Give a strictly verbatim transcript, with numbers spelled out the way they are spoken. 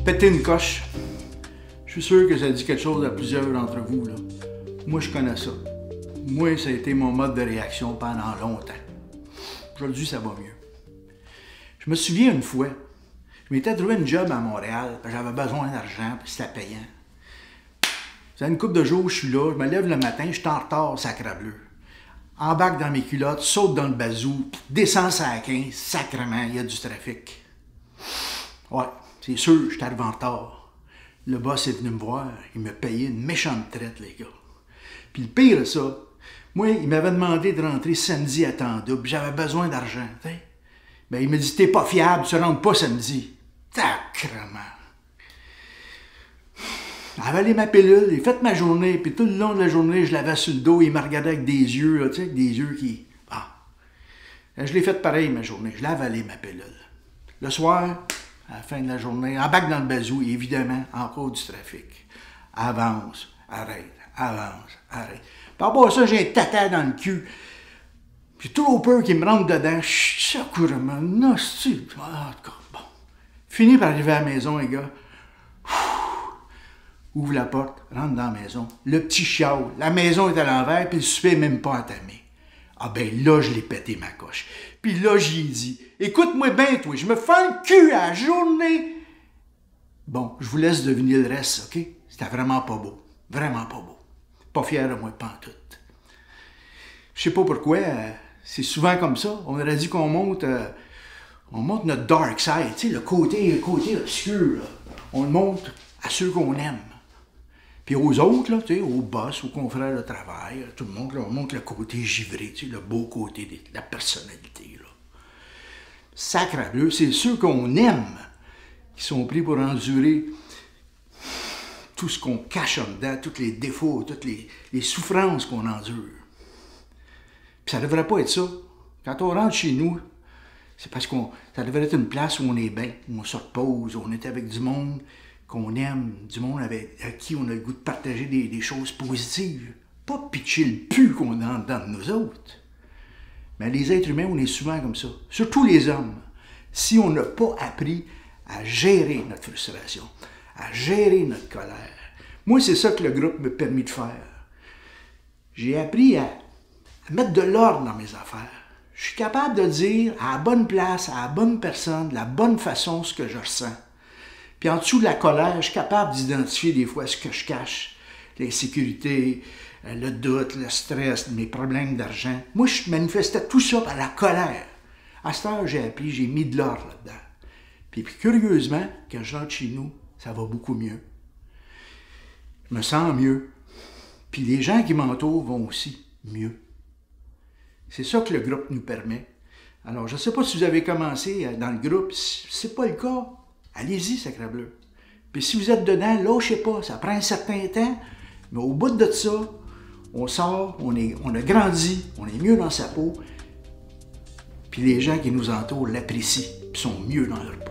Péter une coche. Je suis sûr que ça dit quelque chose à plusieurs d'entre vous, là. Moi, je connais ça. Moi, ça a été mon mode de réaction pendant longtemps. Aujourd'hui, ça va mieux. Je me souviens une fois, je m'étais trouvé une job à Montréal, j'avais besoin d'argent, puis c'était payant. Ça fait une couple de jours, je suis là, je me lève le matin, je suis en retard, sacrebleu. Embarque dans mes culottes, saute dans le bazou, descends ça à quinze, sacrement, il y a du trafic. Ouais, c'est sûr, je suis arrivé en retard. Le boss est venu me voir, il m'a payé une méchante traite, les gars. Puis le pire, ça, moi, il m'avait demandé de rentrer samedi à temps double, j'avais besoin d'argent, tu sais. Ben, il me dit, t'es pas fiable, tu rentres pas samedi. Sacrement. Avalé ma pilule, j'ai fait ma journée, puis tout le long de la journée, je l'avais sur le dos, il me regardait avec des yeux, là, tu sais, avec des yeux qui... Ah. Je l'ai fait pareil, ma journée, je l'ai avalé, ma pilule. Le soir, à la fin de la journée, embarque dans le bazou, évidemment, encore du trafic. Avance, arrête, avance, arrête. Par rapport à ça, j'ai un tata dans le cul. J'ai trop peur qu'il me rentre dedans. Chut, couramment, non, c'est... Ah, bon. Fini par arriver à la maison, les gars. Ouvre la porte, rentre dans la maison. Le petit chiale, la maison est à l'envers, puis le souper n'est même pas entamé. Ah ben là, je l'ai pété ma coche. Puis là, j'y ai dit, écoute-moi bien, toi, je me fais le cul à la journée. Bon, je vous laisse deviner le reste, OK? C'était vraiment pas beau. Vraiment pas beau. Pas fier de moi, pantoute. Je sais pas pourquoi, euh, c'est souvent comme ça. On aurait dit qu'on monte, euh, on monte notre dark side, tu sais, le côté, le côté obscur, là. On le monte à ceux qu'on aime. Puis aux autres, là, tu sais, aux boss, aux confrères de travail, tout le monde, là, on montre le côté givré, tu sais, le beau côté de la personnalité, là. Sacrebleu, c'est ceux qu'on aime qui sont pris pour endurer tout ce qu'on cache en dedans, tous les défauts, toutes les, les souffrances qu'on endure. Puis ça devrait pas être ça. Quand on rentre chez nous, c'est parce qu'on ça devrait être une place où on est bien, où on se repose, où on est avec du monde qu'on aime, du monde avec à qui on a le goût de partager des, des choses positives. Pas pitcher le pu qu'on a dedans de nous autres. Mais les êtres humains, on est souvent comme ça. Surtout les hommes. Si on n'a pas appris à gérer notre frustration, à gérer notre colère. Moi, c'est ça que le groupe m'a permis de faire. J'ai appris à, à mettre de l'ordre dans mes affaires. Je suis capable de dire à la bonne place, à la bonne personne, de la bonne façon ce que je ressens. Puis en dessous de la colère, je suis capable d'identifier des fois ce que je cache. L'insécurité, le doute, le stress, mes problèmes d'argent. Moi, je manifestais tout ça par la colère. À cette heure, j'ai appris, j'ai mis de l'ordre là-dedans. Puis, puis curieusement, quand je rentre chez nous, ça va beaucoup mieux. Je me sens mieux. Puis les gens qui m'entourent vont aussi mieux. C'est ça que le groupe nous permet. Alors, je ne sais pas si vous avez commencé dans le groupe. Si ce n'est pas le cas, allez-y, sacrebleu. Puis si vous êtes dedans, lâchez pas. Ça prend un certain temps, mais au bout de ça, on sort, on, est, on a grandi, on est mieux dans sa peau. Puis les gens qui nous entourent l'apprécient, puis sont mieux dans leur peau.